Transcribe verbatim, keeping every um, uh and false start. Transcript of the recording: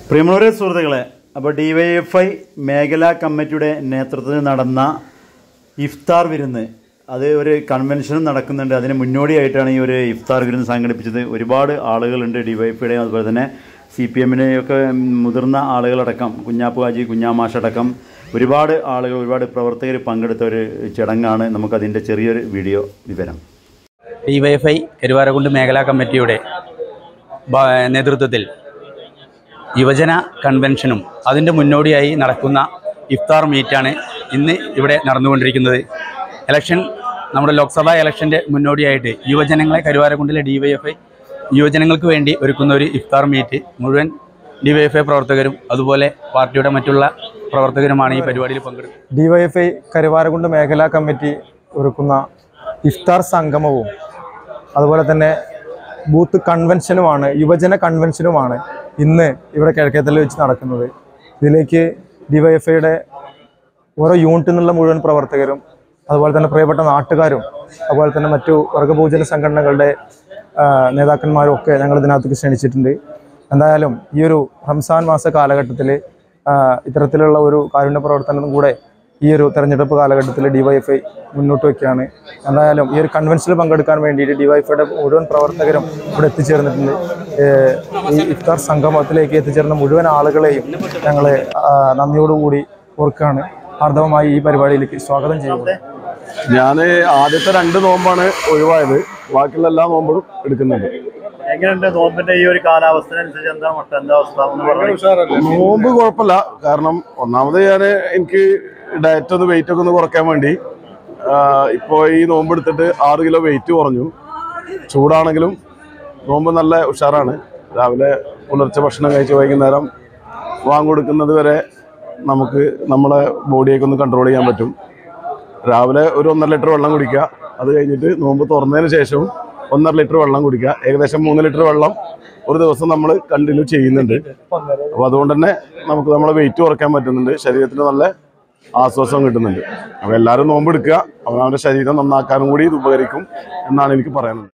പ്രിയമുള്ളവരെ സുഹൃത്തുക്കളെ, അപ്പോൾ ഡി വൈ എഫ് ഐ മേഖലാ കമ്മിറ്റിയുടെ നേതൃത്വത്തിൽ നടന്ന ഇഫ്താർ വിരുന്ന്, അത് ഒരു കൺവെൻഷനും നടക്കുന്നുണ്ട്. അതിന് മുന്നോടിയായിട്ടാണ് ഈ ഒരു ഇഫ്താർ വിരുന്ന് സംഘടിപ്പിച്ചത്. ഒരുപാട് ആളുകളുണ്ട്, ഡി വൈ എഫ് ഐയുടെയും അതുപോലെ തന്നെ സി പി എമ്മിനെയൊക്കെ മുതിർന്ന ആളുകളടക്കം, കുഞ്ഞാപ്പു ഹാജി, കുഞ്ഞാമാഷടക്കം ഒരുപാട് ആളുകൾ, ഒരുപാട് പ്രവർത്തകർ പങ്കെടുത്ത ഒരു ചടങ്ങാണ്. നമുക്കതിൻ്റെ ചെറിയൊരു വീഡിയോ വിവരം. D Y F I Karuvarakundu മേഖലാ കമ്മിറ്റിയുടെ നേതൃത്വത്തിൽ യുവജന കൺവെൻഷനും അതിൻ്റെ മുന്നോടിയായി നടക്കുന്ന ഇഫ്താർ മീറ്റാണ് ഇന്ന് ഇവിടെ നടന്നുകൊണ്ടിരിക്കുന്നത്. ഇലക്ഷൻ, നമ്മുടെ ലോക്സഭാ ഇലക്ഷൻ്റെ മുന്നോടിയായിട്ട് യുവജനങ്ങളെ കരുവാരക്കുണ്ടിലെ ഡി വൈ എഫ് ഐ യുവജനങ്ങൾക്ക് വേണ്ടി ഒരുക്കുന്ന ഒരു ഇഫ്താർ മീറ്റ് മുഴുവൻ ഡി വൈ എഫ് ഐ പ്രവർത്തകരും അതുപോലെ പാർട്ടിയുടെ മറ്റുള്ള പ്രവർത്തകരുമാണ് ഈ പരിപാടിയിൽ പങ്കെടുക്കുന്നത്. D Y F I Karuvarakundu മേഖലാ കമ്മിറ്റി ഒരുക്കുന്ന ഇഫ്താർ സംഗമവും അതുപോലെ തന്നെ ബൂത്ത് കൺവെൻഷനുമാണ്, യുവജന കൺവെൻഷനുമാണ് ഇന്ന് ഇവിടെ കിഴക്കേത്തല വെച്ച് നടക്കുന്നത്. ഇതിലേക്ക് ഡി വൈ എഫ് ഐയുടെ ഓരോ യൂണിറ്റിൽ നിന്നുള്ള മുഴുവൻ പ്രവർത്തകരും അതുപോലെ തന്നെ പ്രിയപ്പെട്ട നാട്ടുകാരും അതുപോലെ തന്നെ മറ്റു വർഗബഹുജന സംഘടനകളുടെ നേതാക്കന്മാരും ഒക്കെ ഞങ്ങൾ ഇതിനകത്തേക്ക് ക്ഷണിച്ചിട്ടുണ്ട്. എന്തായാലും ഈ ഒരു റംസാൻ മാസ കാലഘട്ടത്തിൽ ഇത്തരത്തിലുള്ള ഒരു കാരുണ്യ പ്രവർത്തനം കൂടെ ഈ ഒരു തെരഞ്ഞെടുപ്പ് കാലഘട്ടത്തിൽ ഡി വൈ എഫ് ഐ മുന്നോട്ട് വയ്ക്കുകയാണ്. എന്തായാലും ഈ ഒരു കൺവെൻഷനിൽ പങ്കെടുക്കാൻ വേണ്ടിയിട്ട് ഡി വൈ എഫ് ഐയുടെ മുഴുവൻ പ്രവർത്തകരും ഇവിടെ എത്തിച്ചേർന്നിട്ടുണ്ട്. ഈ ഇഫ്താർ സംഗമത്തിലേക്ക് എത്തിച്ചേർന്ന മുഴുവൻ ആളുകളെയും ഞങ്ങൾ നന്ദിയോടുകൂടി ഓർക്കുകയാണ്. ആർദ്രമായി ഈ പരിപാടിയിലേക്ക് സ്വാഗതം ചെയ്യുന്നത്. ഞാൻ ആദ്യത്തെ രണ്ട് നോമ്പാണ് ഒഴിവായത്, ബാക്കിയുള്ള എല്ലാ നോമ്പും എടുക്കുന്നുണ്ട്. എങ്ങനെയുണ്ട് നോമ്പിന്റെ ഈ ഒരു കാലാവസ്ഥ? നോമ്പ് കുഴപ്പമില്ല. കാരണം ഒന്നാമത് ഞാൻ എനിക്ക് ഡയറ്റ് ഒന്ന് വെയിറ്റ് ഒക്കെ ഒന്ന് കുറയ്ക്കാൻ വേണ്ടി ഇപ്പോൾ ഈ നോമ്പ് എടുത്തിട്ട് ആറ് കിലോ വെയിറ്റ് കുറഞ്ഞു. ചൂടാണെങ്കിലും നോമ്പ് നല്ല ഉഷാറാണ്. രാവിലെ പുലർച്ചെ ഭക്ഷണം കഴിച്ച് വൈകുന്നേരം വാങ്ങിക്കൊടുക്കുന്നത് വരെ നമുക്ക് നമ്മളെ ബോഡിയൊക്കെ ഒന്ന് കൺട്രോൾ ചെയ്യാൻ പറ്റും. രാവിലെ ഒരു ഒന്നര ലിറ്റർ വെള്ളം കുടിക്കുക, അത് കഴിഞ്ഞിട്ട് നോമ്പ് തുറന്നതിന് ശേഷവും ഒന്നര ലിറ്റർ വെള്ളം കുടിക്കുക. ഏകദേശം മൂന്ന് ലിറ്റർ വെള്ളം ഒരു ദിവസം നമ്മൾ കണ്ടിന്യൂ ചെയ്യുന്നുണ്ട്. അപ്പോൾ അതുകൊണ്ട് തന്നെ നമുക്ക് നമ്മളെ വെയിറ്റ് കുറയ്ക്കാൻ പറ്റുന്നുണ്ട്, ശരീരത്തിന് നല്ല ആശ്വാസം കിട്ടുന്നുണ്ട്. അപ്പോൾ എല്ലാവരും നോമ്പ് എടുക്കുക, അപ്പോൾ അവരുടെ ശരീരം നന്നാക്കാനും കൂടി ഇത് ഉപകരിക്കും എന്നാണ് എനിക്ക് പറയാനുള്ളത്.